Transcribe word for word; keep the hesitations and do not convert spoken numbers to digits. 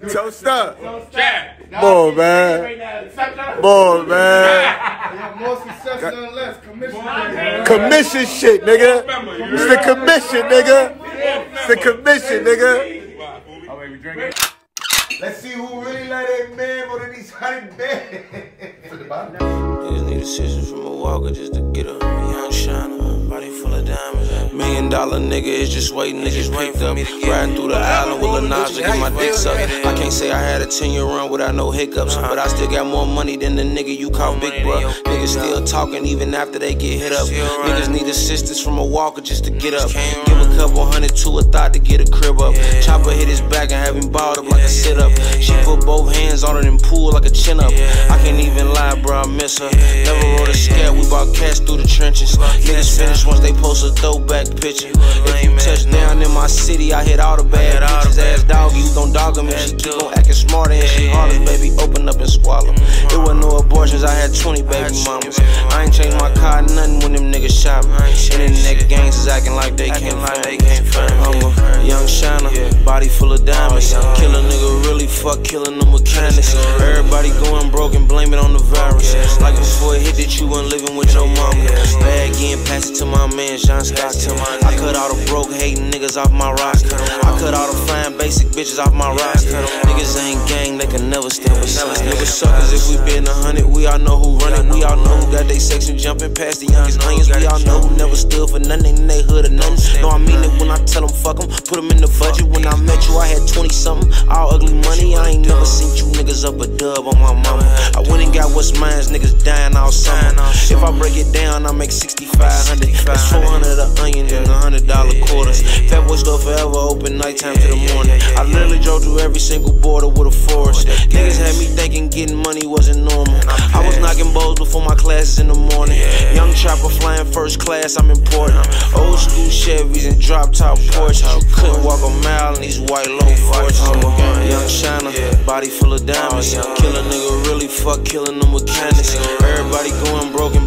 Toast up. Boy, man. Boy, man. More success, none less. Commission. Commission shit, nigga. It's the commission, nigga. It's the commission, nigga. Oh, wait, we drinking. Let's see who really let that man more than these hundred bands. Niggas need assistance from a walker just to get a young shiner. Body full of diamonds. Million dollar nigga is just waiting to get picked up. Riding through the island with Lil Nas to get my dick sucked. I can't say I had a ten year run without no hiccups, but I still got more money than the nigga you call Big Bruh. Niggas still talking even after they get hit up. Niggas need assistance from a walker just to get up. Give a couple hundred to a thought to get a crib up. Chopper hit his back and have him balled up like a sit up. She put both hands on it and pull like a chin up. I can't even lie, bro, I miss her. Never wrote a scat, we bought cash through the trenches. Niggas finish once they post a throwback picture. If you touch down in my city, I hit all the bad bitches. Ass doggy, we gon' dog him if she keep on acting smarter and she heartless, baby, open up and swallow. It wasn't no abortions, I had twenty baby mamas. I ain't changed my car, nothing when them niggas shot me. Internet gangsters acting like they can't find me. I'm a young shiner, body full of diamonds. Kill a nigga really fuck killing them mechanics. Everybody going broke and blame it on the virus. Like before it hit that you wasn't living with your mama. Bag in, pass it to my man, Sean Stockton. I cut all the broke hating niggas off my roster. I cut all the fine basic bitches off my roster. Niggas ain't gang, they can never stand beside. Niggas suckers if we been a hundred, we all know who run it. We all know who got they section jumping past the youngest onions. We all know who never stood for nothing in they hood or nothing. No, I mean it when I tell them fuck them, put them in the budget. When I met you, I had twenty something, all ugly money. I ain't never seen you niggas up a dub on my mama. I went and got what's mine, niggas dying all summer. If I break it down, I make sixty-five hundred. That's four hundred of onions and a hundred dollar quarters. Fat boy store forever open nighttime to the morning. I literally drove through every single border with a forest. Niggas had me thinking getting money wasn't normal. I was knocking bowls before my classes in the morning. Young chopper flying first class, I'm important. Old school Chevys and drop top Porsches. You couldn't walk a mile in these white low Fords. I'm a young shiner, body full of diamonds. Kill a nigga really fuck killing the mechanics. Everybody going broken.